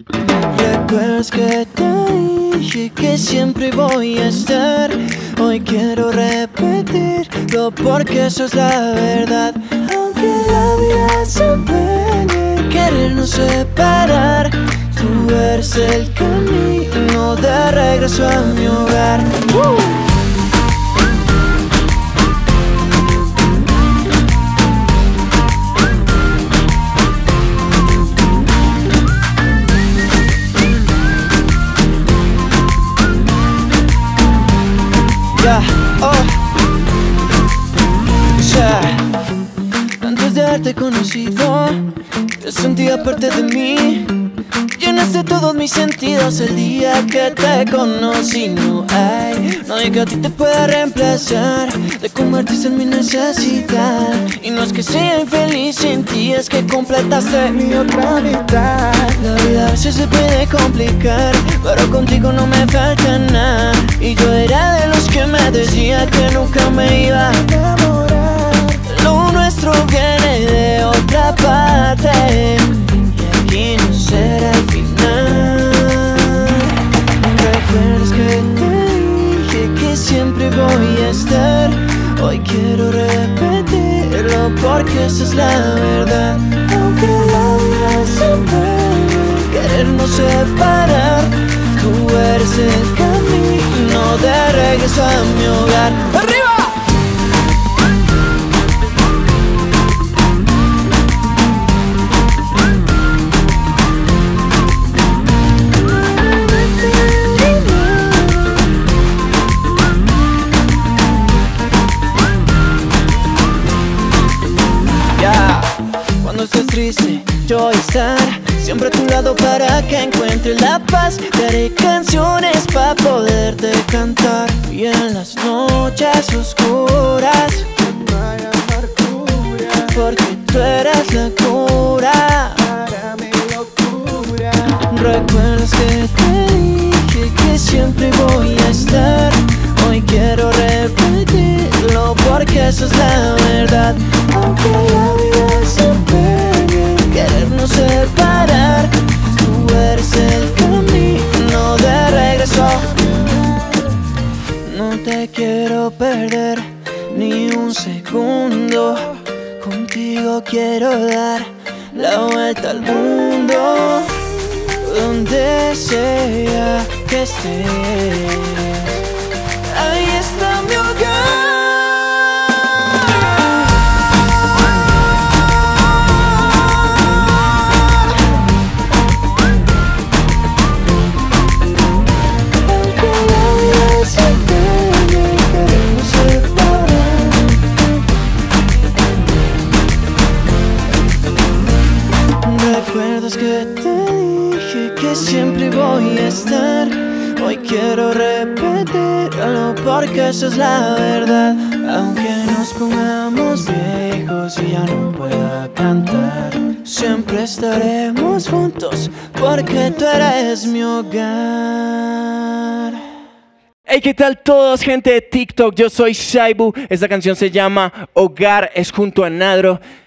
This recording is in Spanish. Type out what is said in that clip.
¿Recuerdas que te dije que siempre voy a estar? Hoy quiero repetirlo porque eso es la verdad. Aunque la vida se puede querernos separar, tú eres el camino de regreso a mi hogar. Antes de haberte conocido, te sentía parte de mí. Llenaste todos mis sentidos el día que te conocí. No hay nadie que a ti te pueda reemplazar. Te convertiste en mi necesidad. Y no es que sea infeliz sin ti, es que completaste mi otra mitad. La vida a veces se puede complicar, pero contigo no me falta nada. Y yo era de los que me decía que nunca me iba a enamorar. Lo nuestro viene de otra parte, y aquí no será el final. ¿Recuerdas que te dije que siempre voy a estar? Hoy quiero repetirlo porque esa es la verdad. Aunque la vida se puede querernos separar, tú eres el camino de regreso a mi hogar. ¡Arriba! Cuando estés triste, yo voy a estar siempre a tu lado para que encuentres la paz. Te haré canciones para poderte cantar. Y en las noches oscuras no hay amargura, porque tú eres la cura para mi locura. ¿Recuerdas que te dije que siempre voy a estar? Hoy quiero repetirlo porque eso es la verdad. Aunque la vida se puede querernos separar, tú eres el camino de regreso. No te quiero perder ni un segundo. Contigo quiero dar la vuelta al mundo. Donde sea que estés, ahí está mi hogar. Aunque la vida se puede querernos separar, ¿recuerdas que te dije que siempre voy a estar? Hoy quiero repetirlo porque eso es la verdad. Aunque nos pongamos viejos y ya no pueda cantar, siempre estaremos juntos porque tú eres mi hogar. Hey, ¿qué tal todos, gente de TikTok? Yo soy Shaibu. Esta canción se llama Hogar, es junto a Nadro.